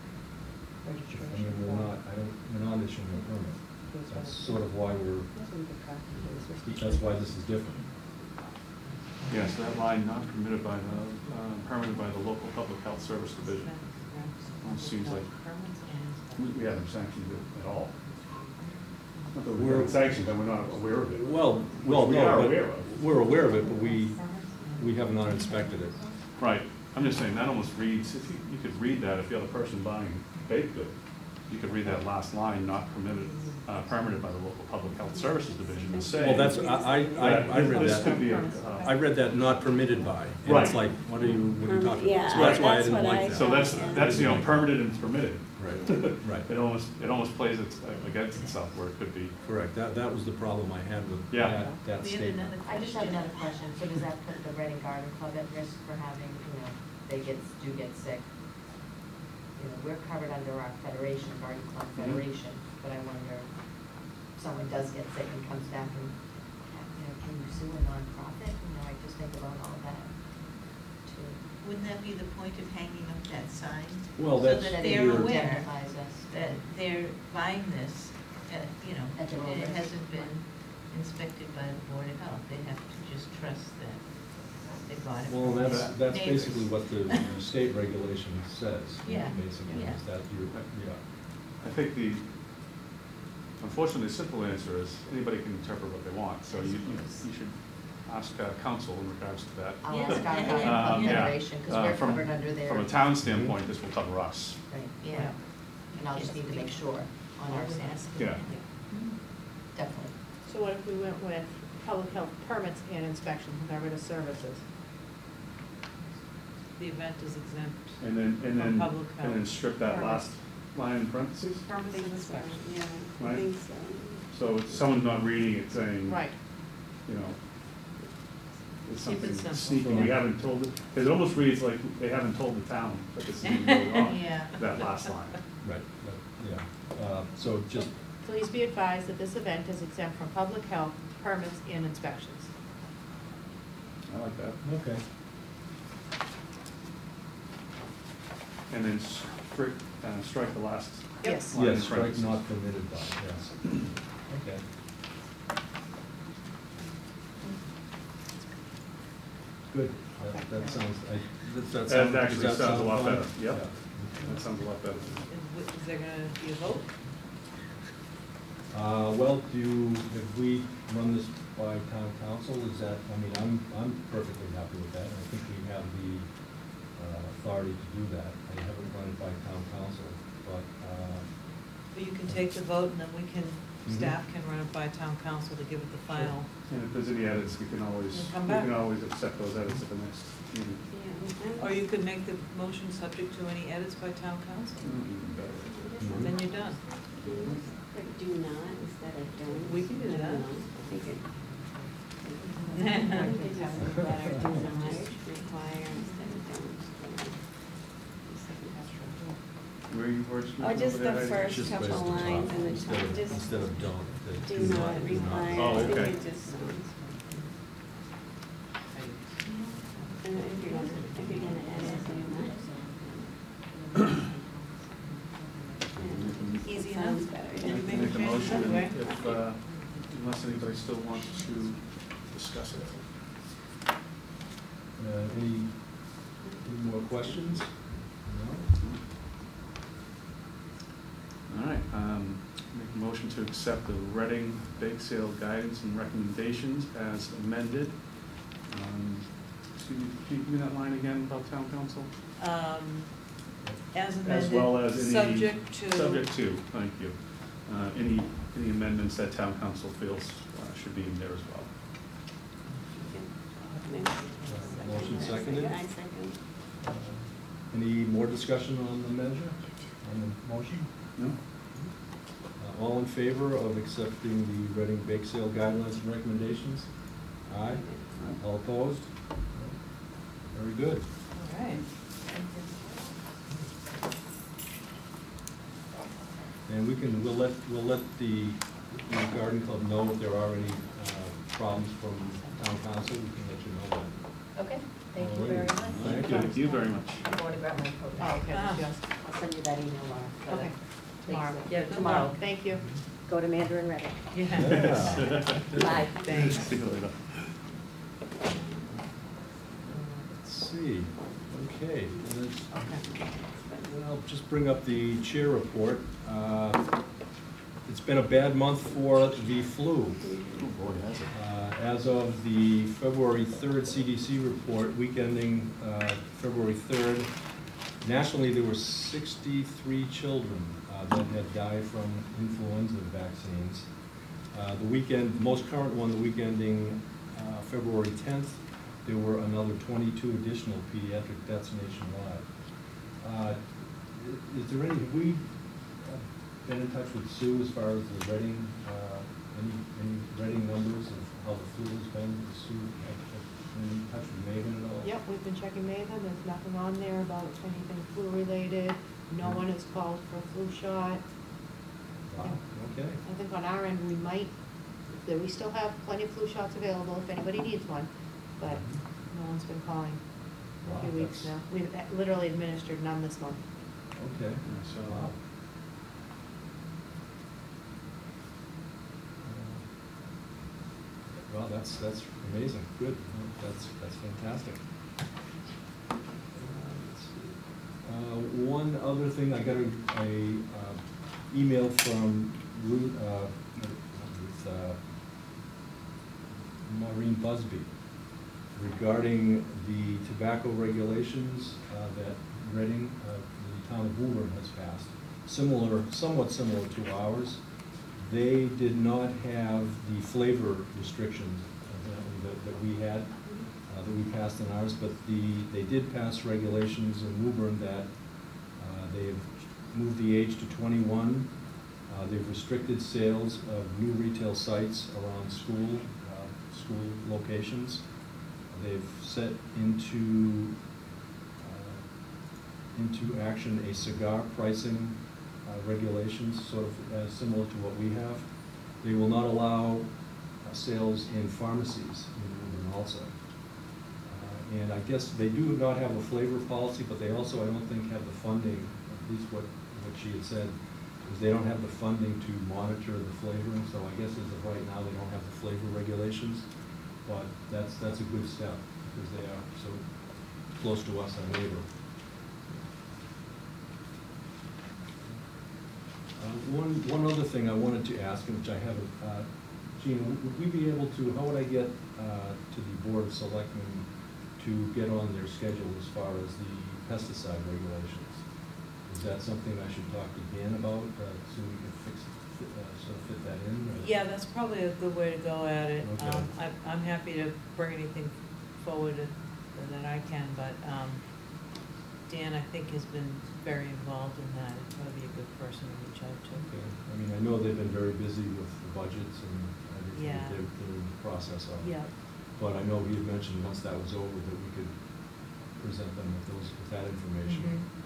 we're not issuing a permit. That's sort of why that's why this is different. Yes, that line not permitted by the, permitted by the local public health service division. Well, it seems like we haven't sanctioned it at all. Not that we're sanctioned, but we're not aware of it. Well, we are no, aware but of. we're aware of it, but we have not inspected it. Right, I'm just saying, that almost reads, if you could read that, if you're the person buying baked goods, you could read that last line, not permitted, permitted by the local public health services division, and say. Well, that's, I read This could that. be I read that not permitted by, and it's Right. like, what are you talking Yeah, about? So that's why I that's didn't what like I that. So that's, you know, permitted and permitted. Right, right. It almost plays against itself where it could be. Correct, that was the problem I had with Yeah. that statement. I just have another question. So does that put the Reading Garden Club at risk for having, they do get sick? We're covered under our federation, Garden Club Federation, but I wonder, if someone does get sick and comes back and, can you sue a nonprofit? I just think about all that too. Wouldn't that be the point of hanging up that sign? Well, So that's that That it they're your- aware identifies us. that they're buying this, At their own it risk. hasn't been inspected by the Board of Health. They have to just trust that they bought it Well, from that's their neighbors. basically what the state regulation says, Yeah, basically, yeah. is that I think unfortunately, the simple answer is anybody can interpret what they want, so you should ask council in regards to that. I'll Yeah, ask our Garden yeah. Club Yeah. Federation, because we're From- covered under their. From a town standpoint, this will cover us. Right, yeah. And I'll just need to make sure on our side. Yeah. Definitely. So what if we went with public health permits and inspections and got rid of services? The event is exempt. And then, From public and then health. strip that last line in parentheses. I Permits and think so, inspections. yeah, I Right. think so. So if someone's not reading it saying, Right. you know, it's Keep it something simple. sneaky, we haven't told it, because it almost reads like they haven't told the town that this is even going on, Yeah. that last line. Right, so just, Please be advised that this event is exempt from public health permits and inspections. I like that. okay. And then strike the last Yes. line in Yes, strike parentheses. not permitted by, yes. Okay. Good, that sounds, That actually does that sounds a lot sound better, fine? yep. Yeah. That sounds a lot better. Is there gonna be a vote? Well, if we run this by town council, is that, I'm perfectly happy with that. I think we have the authority to do that. I haven't run it by town council, but, But you can take the vote and then we can, Mhm. staff can run it by town council to give it the final. And if there's any edits, we can always, We'll come back. accept those edits at the next meeting. Yeah, Or you could make the motion subject to any edits by town council. Even better. Mhm. Then you're done. Like do not instead of don't. We can do I don't that. know. I think it. I think it just better do not require instead of don't. Where are you words? Oh, just over the there, Heidi? first just couple place the top, lines in the instead top, of- just instead of don't. the do not require. Oh, I think okay. it just sounds. And if you're gonna edit, do not. Easy Sounds enough? better, Did you yeah. make Make a changes motion, anyway? and if, unless anybody still wants to discuss it. Any more questions? No? All right, make a motion to accept the Reading bake sale guidance and recommendations as amended. Excuse me, can you give me that line again about town council? As As well amended, as any. subject to. Subject to, thank you. Any amendments that town council feels should be in there as well. Motion seconded? I second. Any more discussion on the measure, on the motion? No? All in favor of accepting the Reading Bake Sale guidelines and recommendations? Aye. All opposed? Very good. All right. And we'll let the garden club know if there are any problems from town council. We can let you know that. Okay, thank you Alrighty. very much. Thank you. Thank you very much. I'm going to grab my coat. Oh, okay, Ah. just, I'll send you that email, Laura. for the okay, bake tomorrow. sale. Yeah, tomorrow. Thank you. Go to Mandarin Reading. Yeah. Bye. Thanks. See you later. Let's see. Okay. Okay. I'll just bring up the chair report. It's been a bad month for the flu. Oh, boy, has it. As of the February 3rd CDC report, week ending February 3rd, nationally there were 63 children that had died from influenza vaccines. The most current one, the week ending February 10th, there were another 22 additional pediatric deaths nationwide. Is there any, have we been in touch with Sue as far as the Reading, any Reading numbers of how the flu has been? Has Sue been in touch with Maven at all? Yep, we've been checking Maven, there's nothing on there about anything flu-related. No one has called for a flu shot. Wow, okay. I think on our end, we still have plenty of flu shots available if anybody needs one, but no one's been calling for a few Wow, weeks now. We've literally administered none this month. Okay. So, Wow. Well, that's amazing. Good. That's fantastic. Let's see. One other thing, I got a email from Maureen Busby regarding the tobacco regulations that Reading, the town of Woburn has passed. Somewhat similar to ours. They did not have the flavor restrictions that we had, that we passed in ours, but they did pass regulations in Woburn that they've moved the age to 21. They've restricted sales of new retail sites around school locations. They've set into action a cigar pricing regulations, sort of similar to what we have. They will not allow sales in pharmacies in Woburn also. And I guess they do not have a flavor policy, but they also, I don't think, have the funding, at least what she had said, is they don't have the funding to monitor the flavoring, so I guess as of right now, they don't have the flavor regulations. But that's a good step, because they are so close to us, our neighbor. One other thing I wanted to ask, which I haven't, Gina, would we be able to, how would I get to the Board of Selectmen to get on their schedule as far as the pesticide regulations? Is that something I should talk to Dan about, so we can sort of fit that in? Or? Yeah, that's probably a good way to go at it. Okay. I'm happy to bring anything forward that I can, but Dan, I think, has been very involved in that. It'd probably be a good person to reach out to. Okay. I mean, I know they've been very busy with the budgets and everything Yeah. that they're in the process of. Yeah. But I know he had mentioned once that was over that we could present them with that information.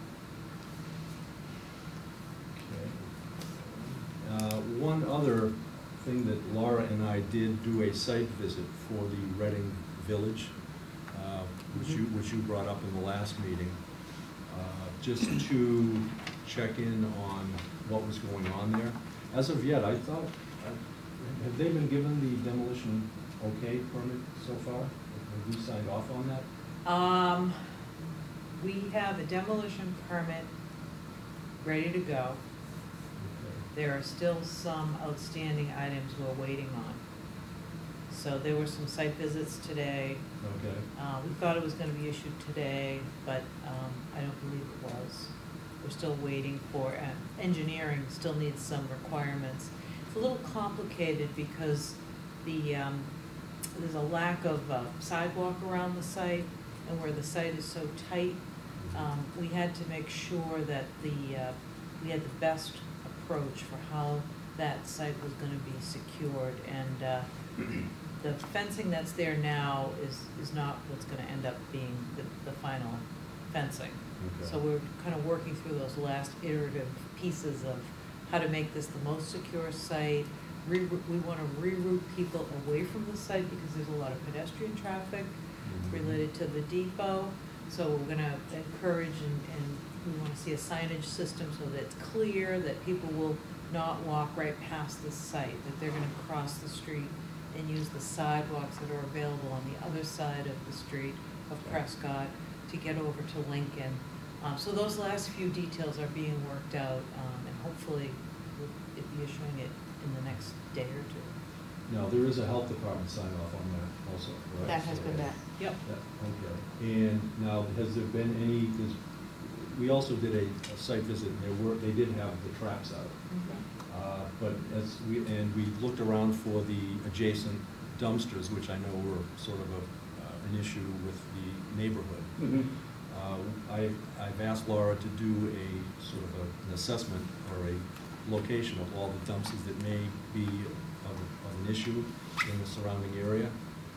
Mhm. Okay. One other thing that Laura and I did do a site visit for the Reading Village, which you brought up in the last meeting, just to check in on what was going on there. As of yet, I thought, have they been given the demolition okay permit so far? Have we signed off on that? We have a demolition permit ready to go. Okay. There are still some outstanding items we're waiting on. So there were some site visits today. Okay. We thought it was gonna be issued today, but I don't believe it was. We're still waiting for, engineering still needs some requirements. It's a little complicated because there's a lack of sidewalk around the site, and where the site is so tight, we had to make sure that we had the best approach for how that site was gonna be secured, and the fencing that's there now is not what's gonna end up being the final fencing. Okay. So we're kind of working through those last iterative pieces of how to make this the most secure site. We want to reroute people away from the site because there's a lot of pedestrian traffic related to the depot. So we're gonna encourage and we wanna see a signage system so that it's clear that people will not walk right past the site, that they're gonna cross the street and use the sidewalks that are available on the other side of the street of Prescott to get over to Lincoln. So those last few details are being worked out, and hopefully we'll be issuing it in the next day or two. Now, there is a health department sign off on that also, correct? That has been met. Yep. Yeah, okay. And now, has there been any, we also did a site visit, and they did have the traps out. But we looked around for the adjacent dumpsters, which I know were sort of an issue with the neighborhood. Mhm. I've asked Laura to do a sort of an assessment or a location of all the dumpsters that may be of an issue in the surrounding area.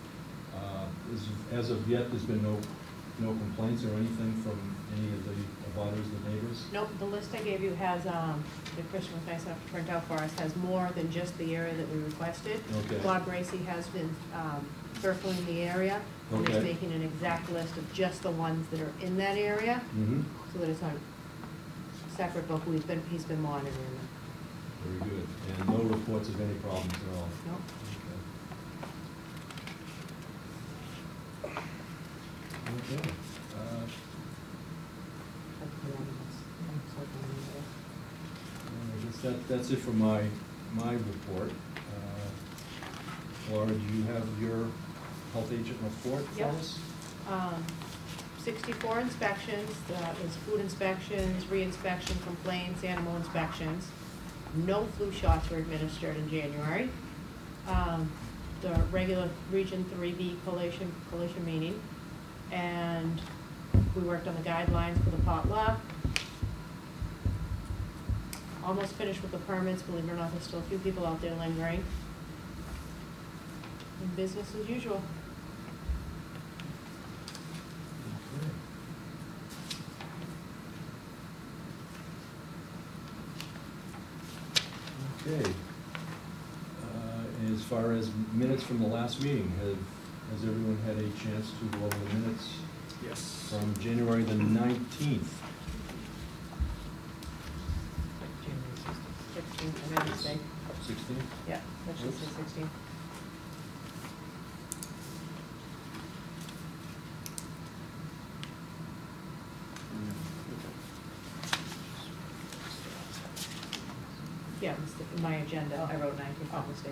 As of yet, there's been no complaints or anything from any of the abutters, the neighbors? Nope, the list I gave you has, that Christian was nice enough to print out for us, has more than just the area that we requested. Okay. Bob Bracy has been circling the area, and is Okay. making an exact list of just the ones that are in that area, Mm-hmm. so that it's on a separate book. He's been monitoring them. Very good. And no reports of any problems at all? Nope. Okay. Okay. I guess that's it for my report. Laura, do you have your health agent report for Yep. us? 64 inspections, is food inspections, re-inspection complaints, animal inspections. No flu shots were administered in January. The regular Region 3B coalition meeting. And we worked on the guidelines for the potluck. Almost finished with the permits, believe it or not, there's still a few people out there lingering. And business as usual. Okay. As far as minutes from the last meeting, has everyone had a chance to go over the minutes? Yes. From January the 19th? 16th, I meant to say. 16th? Yeah, that should say 16th. Yeah, in my agenda, I wrote 19th by mistake.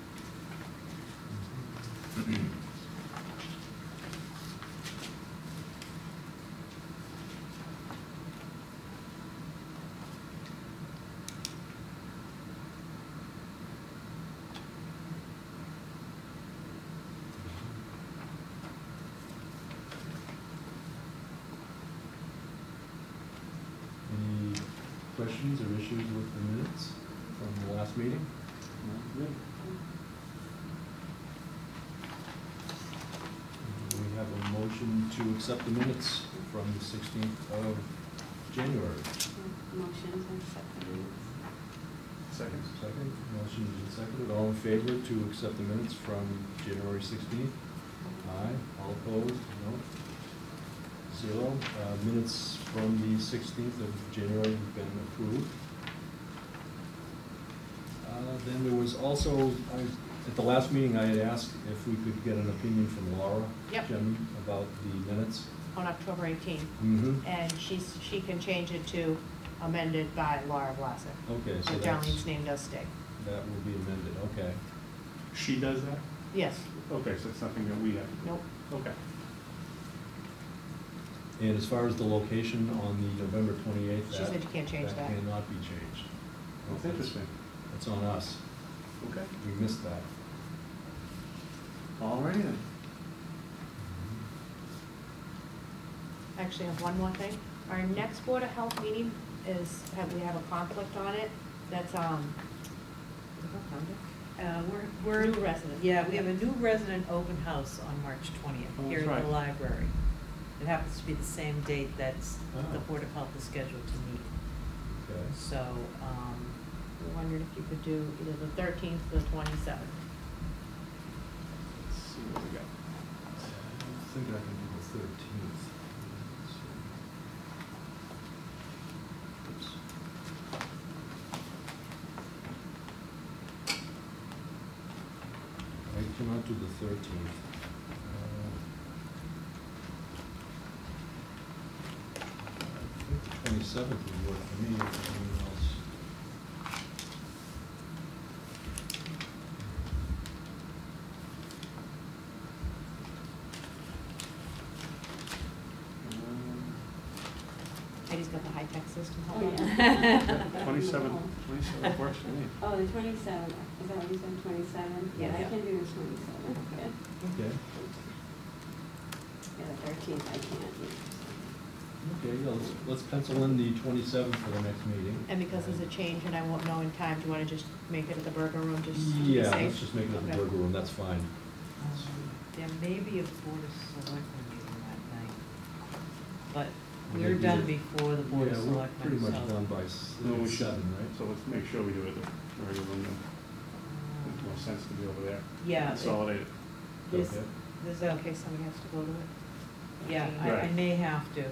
Any questions or issues with the minutes from the last meeting? We have a motion to accept the minutes from the 16th of January. Motion to accept the minutes. Second. Second, motion is seconded. All in favor to accept the minutes from January 16th? Aye. All opposed? No. 0. Minutes from the 16th of January have been approved. Then there was also, at the last meeting, I had asked if we could get an opinion from Laura Yep. Gem about the minutes. On October 18th. Mm-hmm. And she can change it to amended by Laura Vlasic. Okay, so So that's, Darlene's name does stay. that will be amended, okay. She does that? Yes, Okay, so it's nothing that we have. nope. Okay. And as far as the location on the November 28th, She said you can't change that. That cannot be changed. That's interesting. That's on us. Okay. We missed that. All righty then. Actually, I have one more thing. Our next Board of Health meeting is, we have a conflict on it. That's, We're. New resident. Yeah, we have a new resident open house on March 20th Oh, here that's at the right. library. It happens to be the same date that's the Oh. Board of Health is scheduled to meet. Okay. So, We wondered if you could do either the 13th or the 27th. Let's see what we got. I think I can do the 13th. Oops. I cannot do the 13th. I think the 27th would work for me, if anyone else. Eddie's got the high-tech system. Oh, Hold on. yeah. 27th works for me. Oh, the 27th, is that what you said, 27th? Yeah, I Yeah. can do the 27th, good. Okay. Yeah, the 13th I can't do. Okay, yeah, let's pencil in the 27th for the next meeting. And because there's a change and I won't know in time, do you want to just make it at the burger room, just to be Yeah, safe? let's just make it at the Okay. burger room, that's fine. there may be a Board of Selectmen meeting that night. But Maybe we're done the- before the Board of Yeah, we're pretty Selectmen, much so. done by No, we should. 7, right? So let's make sure we do it at the regular room then. Makes more sense to be over there. Yeah, Consolidate it. There's, Okay. there's In a, case somebody has to go to it. yeah, I Right. may have to.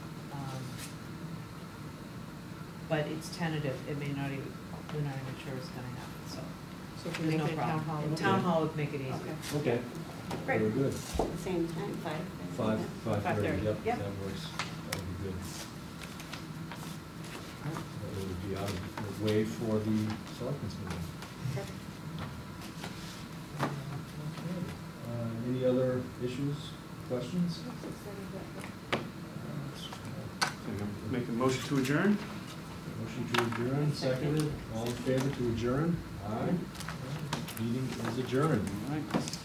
But it's tentative, it may not even, we're not even sure it's gonna happen, so. So if we There's make no it at town problem. hall. In it'll Town be- hall would make it easier. Okay. Okay, Great. very good. At the same time, 5. 5:30, yep, Yep. that works, that would be good. That would be out of the way for the selectmen's meeting. Any other issues, questions? Make a motion to adjourn? Motion to adjourn, seconded, all in favor to adjourn? Aye. Meeting is adjourned. All right.